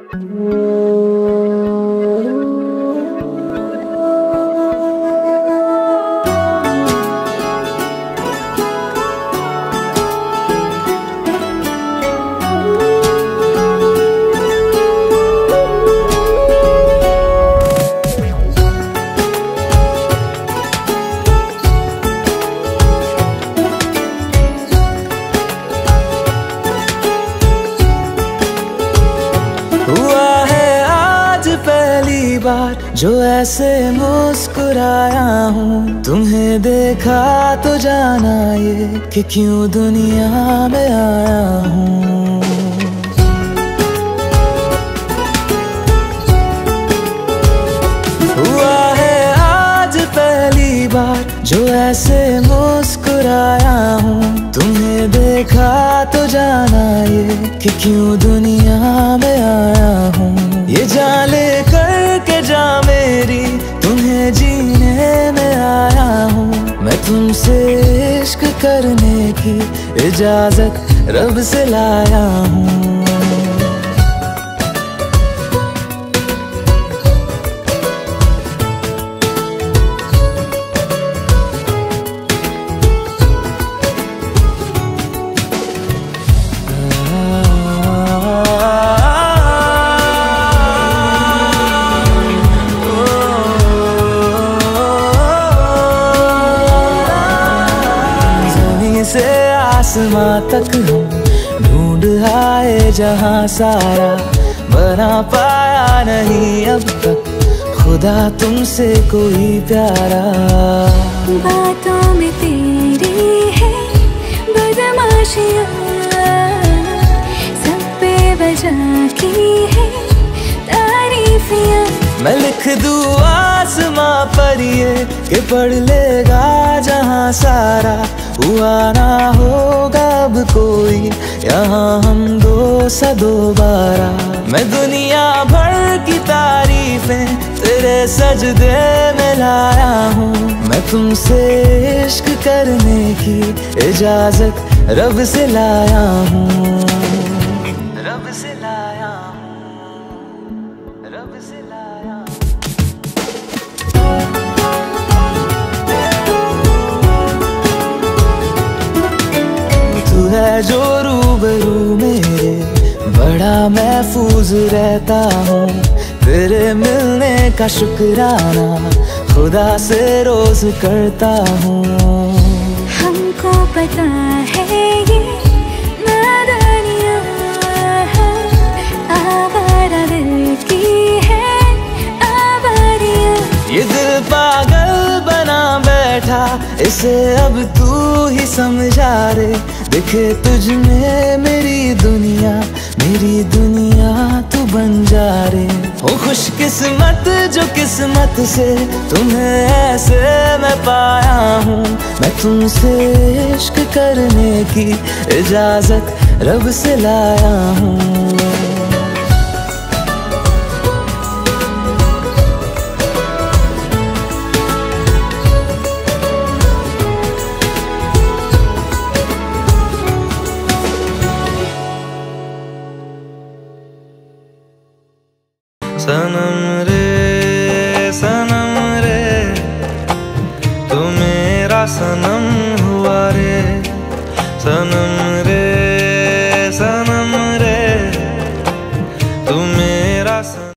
हुआ है आज पहली बार जो ऐसे मुस्कुराया हूँ, तुम्हें देखा तो जाना ये कि क्यों दुनिया में आया हूँ। हुआ है आज पहली बार जो ऐसे मुस्कुराया हूँ, तुम्हें देखा तो जाना ये कि क्यों दुनिया में आया हूँ। ये जान ले करके जा मेरी, तुम्हें जीने में आया हूँ। मैं तुमसे इश्क करने की इजाजत रब से लाया हूँ। से आसमां तक हम ढूंढ आए जहां सारा, बना पाया नहीं अब तक खुदा तुमसे कोई प्यारा। बातों में तेरी है बदमाशियाँ, सब पे वजह की है तारीफियाँ। मैं लिख दूँ आसमां पर ये कि पढ़ लेगा जहां सारा, हुआ ना होगा अब कोई यहाँ हम दो सा दोबारा। मैं दुनिया भर की तारीफें तेरे सजदे में लाया हूँ। मैं तुमसे इश्क करने की इजाजत रब से लाया हूँ। रब से लाया हूँ, रब से लाया हूँ। तू है जो रूबरू मेरे, बड़ा महफूज रहता हूँ। तेरे मिलने का शुक्राना खुदा से रोज करता हूँ। हमको पता है ये नादानियाँ आवारा दिल की है आवारियाँ। ये दिल पागल बना बैठा, इसे अब तू ही समझा रे। दिखे तुझ में मेरी दुनिया तू बन जा रे। हो खुशकिस्मत जो किस्मत से तुम्हें ऐसे मैं पाया हूँ। मैं तुमसे इश्क करने की इजाजत रब से लाया हूँ। सनम रे तू मेरा सनम हुआ रे। सनम रे